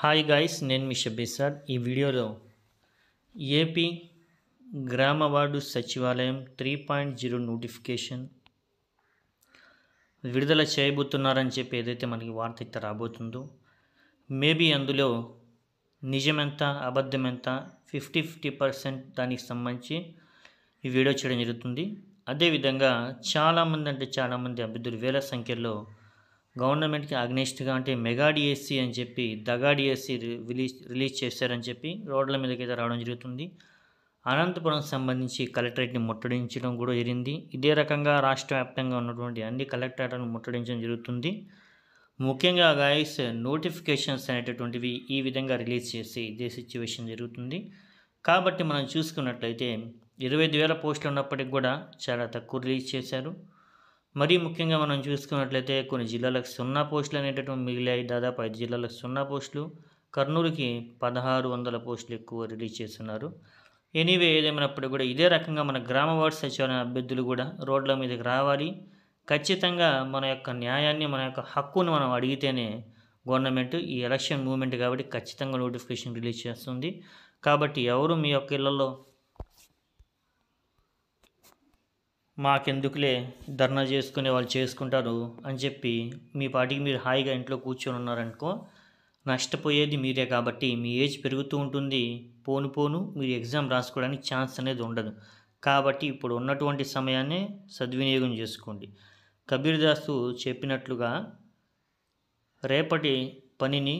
Hi guys, నేను మీ Shabbir sir. ఈ వీడియోలో ఏపీ గ్రామ వార్డు సచివాలయం 3.0 నోటిఫికేషన్ విడుదల చేయబోతున్నారని చెప్పి ఏదైతే మనకి వార్త అయితే రాబోతుందో, మేబీ అందులో నిజమెంత అబద్ధమెంత 50% దానికి సంబంధించి ఈ వీడియో చేయడం జరుగుతుంది. అదేవిధంగా చాలామంది అభ్యర్థులు వేల సంఖ్యలో గవర్నమెంట్కి అగ్నెస్ట్గా అంటే మెగా డిఎస్సి అని చెప్పి దగా డిఎస్సి రిలీజ్ చేశారని చెప్పి రోడ్ల మీదకైతే రావడం జరుగుతుంది. అనంతపురం సంబంధించి కలెక్టరేట్ని ముట్టడించడం కూడా జరిగింది. ఇదే రకంగా రాష్ట్ర వ్యాప్తంగా ఉన్నటువంటి అన్ని కలెక్టరేట్లను ముట్టడించడం జరుగుతుంది. ముఖ్యంగా గాయస్, నోటిఫికేషన్స్ అనేటటువంటివి ఈ విధంగా రిలీజ్ చేసి ఇదే సిచ్యువేషన్ జరుగుతుంది. కాబట్టి మనం చూసుకున్నట్లయితే 25,000 పోస్టులు ఉన్నప్పటికి కూడా చాలా తక్కువ రిలీజ్ చేశారు. మరీ ముఖ్యంగా మనం చూసుకున్నట్లయితే కొన్ని జిల్లాలకు 0 పోస్టులు అనేటటువంటి మిగిలాయి. దాదాపు 5 జిల్లాలకు 0 పోస్టులు, కర్నూలుకి 1600 పోస్టులు ఎక్కువ రిలీజ్ చేస్తున్నారు. ఎనీవే, ఏదేమైనప్పుడు కూడా ఇదే రకంగా మన గ్రామ వార్డు సచివాలయం అభ్యర్థులు కూడా రోడ్ల మీదకి రావాలి. ఖచ్చితంగా మన యొక్క న్యాయాన్ని, మన యొక్క హక్కును మనం అడిగితేనే గవర్నమెంట్ ఈ ఎలక్షన్ మూవ్మెంట్ కాబట్టి ఖచ్చితంగా నోటిఫికేషన్ రిలీజ్ చేస్తుంది. కాబట్టి ఎవరు మీ యొక్క ఇళ్లలో మాకెందుకులే ధర్నా చేసుకునే వాళ్ళు చేసుకుంటారు అని చెప్పి మీ పాటికి మీరు హాయిగా ఇంట్లో కూర్చొని ఉన్నారనుకో, నష్టపోయేది మీరే. కాబట్టి మీ ఏజ్ పెరుగుతూ ఉంటుంది, పోను మీరు ఎగ్జామ్ రాసుకోవడానికి ఛాన్స్ అనేది ఉండదు. కాబట్టి ఇప్పుడు ఉన్నటువంటి సమయాన్ని సద్వినియోగం చేసుకోండి. కబీర్ దాసు చెప్పినట్లుగా రేపటి పనిని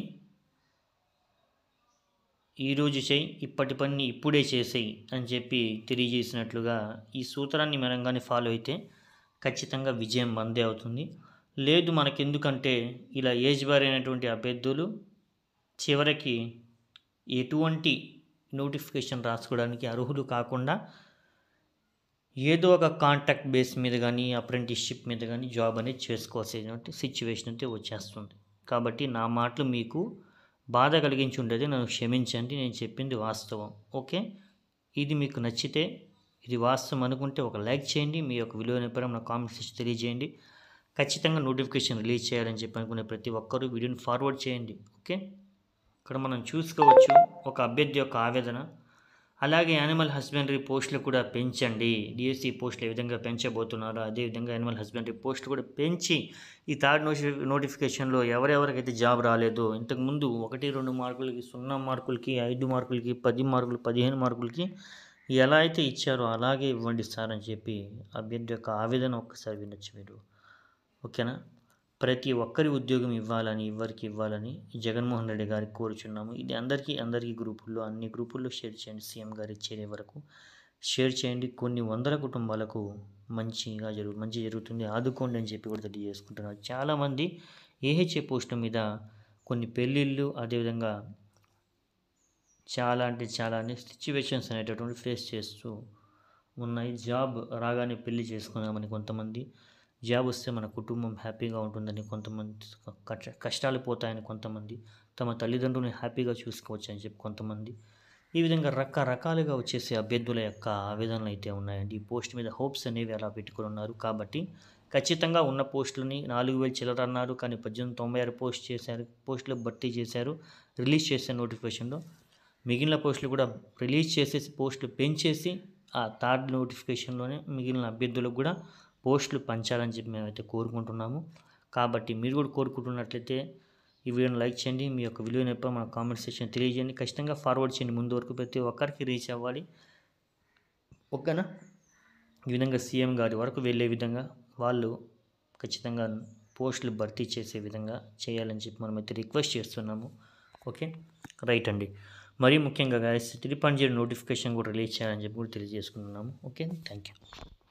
ఈరోజు చేయి, ఇప్పటి పనిని ఇప్పుడే చేసేయి అని చెప్పి తెలియజేసినట్లుగా ఈ సూత్రాన్ని మనం కానీ ఫాలో అయితే ఖచ్చితంగా విజయం మందే అవుతుంది. లేదు మనకెందుకంటే ఇలా ఏజ్ బార్ అయినటువంటి అభ్యర్థులు చివరికి ఎటువంటి నోటిఫికేషన్ రాసుకోవడానికి అర్హులు కాకుండా ఏదో ఒక కాంట్రాక్ట్ బేస్ మీద కానీ అప్రెంటిస్షిప్ మీద కానీ జాబ్ అనేది చేసుకోవాల్సినటువంటి సిచ్యువేషన్ అయితే వచ్చేస్తుంది. కాబట్టి నా మాటలు మీకు బాధ కలిగించి ఉండేది, నన్ను క్షమించండి. నేను చెప్పింది వాస్తవం. ఓకే, ఇది మీకు నచ్చితే, ఇది వాస్తవం అనుకుంటే ఒక లైక్ చేయండి. మీ యొక్క విలువైన పరం నా కామెంట్స్ ఇచ్చి తెలియజేయండి. ఖచ్చితంగా నోటిఫికేషన్ రిలీజ్ చేయాలని చెప్పి అనుకునే ప్రతి ఒక్కరూ వీడియోని ఫార్వర్డ్ చేయండి. ఓకే, ఇక్కడ మనం చూసుకోవచ్చు ఒక అభ్యర్థి యొక్క ఆవేదన. అలాగే యానిమల్ హస్బెండరీ పోస్టులు కూడా పెంచండి. డిఎస్సి పోస్టులు ఏ విధంగా పెంచబోతున్నారో అదేవిధంగా యానిమల్ హస్బెండరీ పోస్టులు కూడా పెంచి ఈ థర్డ్ నోటిఫికేషన్లో ఎవరెవరికైతే జాబ్ రాలేదో, ఇంతకుముందు 1-2 మార్కులకి, 0 మార్కులకి, 5 మార్కులకి, 10 మార్కులు, 15 మార్కులకి ఎలా అయితే ఇచ్చారో అలాగే ఇవ్వండి సార్ అని చెప్పి అభ్యర్థి యొక్క ఆవేదన ఒక్కసారి వినొచ్చు మీరు. ఓకేనా, ప్రతి ఒక్కరి ఉద్యోగం ఎవరికి ఇవ్వాలని జగన్మోహన్ రెడ్డి గారికి కోరుచున్నాము. ఇది అందరికీ గ్రూపుల్లో, అన్ని గ్రూపుల్లో షేర్ చేయండి. సీఎం గారు ఇచ్చే వరకు షేర్ చేయండి. కొన్ని వందల కుటుంబాలకు మంచి జరుగుతుంది, ఆదుకోండి అని చెప్పి కూడా తెలియజేసుకుంటున్నారు. చాలామంది ఏహెచ్ఏ పోస్టుల మీద కొన్ని పెళ్ళిళ్ళు, అదేవిధంగా చాలా సిచ్యువేషన్స్ అనేటటువంటి ఫేస్ చేస్తూ ఉన్నాయి. జాబ్ రాగానే పెళ్లి చేసుకున్నామని కొంతమంది, జాబ్ వస్తే మన కుటుంబం హ్యాపీగా ఉంటుందని కొంతమంది, కష్టాలు పోతాయని కొంతమంది, తమ తల్లిదండ్రులను హ్యాపీగా చూసుకోవచ్చు అని చెప్పి కొంతమంది, ఈ విధంగా రకరకాలుగా వచ్చేసే అభ్యర్థుల యొక్క ఆవేదనలు అయితే ఉన్నాయండి. ఈ పోస్ట్ మీద హోప్స్ అనేవి అలా పెట్టుకుని ఉన్నారు. కాబట్టి ఖచ్చితంగా ఉన్న పోస్టులని 4,000 చిల్లర అన్నారు, కానీ 1896 పోస్టులు భర్తీ చేశారు, రిలీజ్ చేసే నోటిఫికేషన్లో. మిగిలిన పోస్టులు కూడా రిలీజ్ చేసేసి పోస్టులు పెంచేసి ఆ థర్డ్ నోటిఫికేషన్లోనే మిగిలిన అభ్యర్థులకు కూడా పోస్టులు పంచాలని చెప్పి మేమైతే కోరుకుంటున్నాము. కాబట్టి మీరు కూడా కోరుకుంటున్నట్లయితే ఈ వీడియోని లైక్ చేయండి. మీ యొక్క విలువైన మన కామెంట్ సెక్షన్ తెలియజేయండి. ఖచ్చితంగా ఫార్వర్డ్ చేయండి. ముందు వరకు ప్రతి ఒక్కరికి రీచ్ అవ్వాలి. ఓకేనా, ఈ విధంగా సీఎం గారి వరకు వెళ్ళే విధంగా వాళ్ళు ఖచ్చితంగా పోస్టులు భర్తీ చేసే విధంగా చేయాలని చెప్పి మనమైతే రిక్వెస్ట్ చేస్తున్నాము. ఓకే, రైట్ అండి. మరీ ముఖ్యంగా గాయస్ 3.0 నోటిఫికేషన్ కూడా రిలీజ్ చేయాలని చెప్పి కూడా తెలియజేసుకుంటున్నాము. Okay, thank you.